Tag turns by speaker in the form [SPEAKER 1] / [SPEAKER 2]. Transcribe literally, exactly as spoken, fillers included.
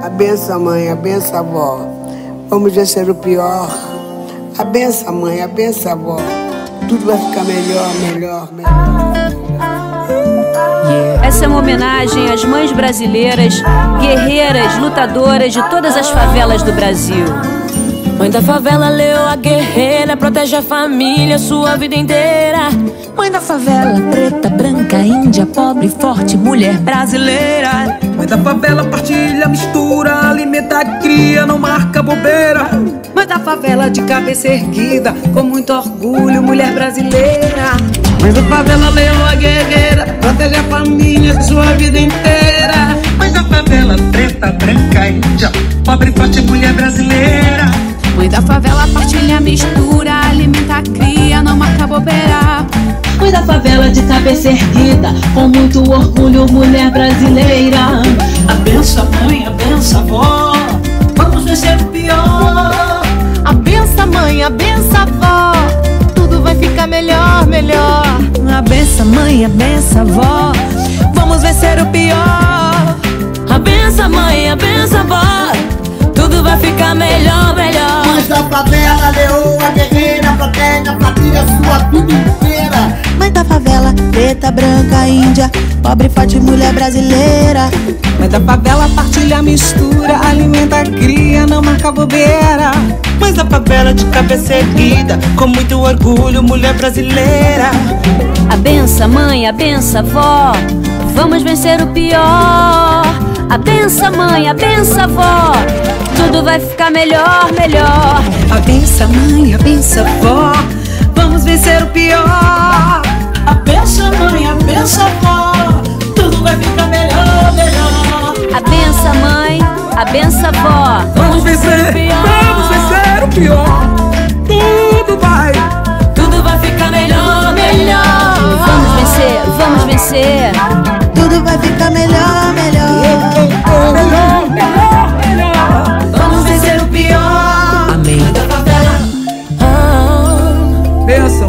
[SPEAKER 1] A benção, mãe, a benção, avó. Vamos vencer o pior. A benção, mãe, a benção, avó. Tudo vai ficar melhor, melhor, melhor.
[SPEAKER 2] Essa é uma homenagem às mães brasileiras, guerreiras, lutadoras de todas as favelas do Brasil.
[SPEAKER 3] Mãe da favela, leoa guerreira, protege a família sua vida inteira. Mãe da favela, preta, branca, índia, pobre, forte, mulher brasileira.
[SPEAKER 4] Mãe da favela, partilha, mistura, alimenta a cria, não marca bobeira.
[SPEAKER 5] Mãe da favela, de cabeça erguida, com muito orgulho, mulher brasileira.
[SPEAKER 4] Mãe da favela, leoa guerreira, protege a família sua vida inteira.
[SPEAKER 6] Mãe da favela, preta, branca, índia, pobre, forte, mulher brasileira.
[SPEAKER 7] Mãe da favela, partilha, mistura, alimenta a cria, não marca bobeira.
[SPEAKER 8] Mãe da favela, de cabeça erguida, com muito orgulho, mulher brasileira.
[SPEAKER 9] A benção, mãe, a benção, avó, vamos vencer o pior.
[SPEAKER 10] A benção, mãe, a benção, avó, tudo vai ficar melhor, melhor.
[SPEAKER 3] A benção, mãe, a benção, avó, vamos vencer o pior. A benção, mãe, a benção, avó, tudo vai ficar melhor, melhor.
[SPEAKER 11] Mãe da favela, leoa guerreira, protege a família sua vida inteira.
[SPEAKER 12] Mãe da favela, preta, branca, índia, pobre, forte, mulher brasileira.
[SPEAKER 4] Mãe da favela, partilha, mistura, alimenta a cria, não marca bobeira.
[SPEAKER 6] Mãe da favela, de cabeça erguida, com muito orgulho, mulher brasileira.
[SPEAKER 2] A benção, mãe, a benção, avó, vamos vencer o pior. A benção, mãe, a benção, avó, tudo vai ficar melhor, melhor.
[SPEAKER 5] A benção, mãe, a benção, avó, vamos vencer o pior.
[SPEAKER 9] A benção, mãe, a benção, avó, tudo vai ficar melhor, melhor.
[SPEAKER 2] A benção, mãe, a benção, avó,
[SPEAKER 4] vamos vencer o pior. Vamos vencer o pior. Tudo vai,
[SPEAKER 3] tudo vai ficar melhor, melhor.
[SPEAKER 2] Vamos vencer, vamos vencer.
[SPEAKER 12] Tudo vai ficar melhor, melhor.
[SPEAKER 4] Melhor, melhor, melhor.
[SPEAKER 5] Vamos vencer o pior.
[SPEAKER 3] Amém.
[SPEAKER 5] Mãe da favela,
[SPEAKER 4] benção.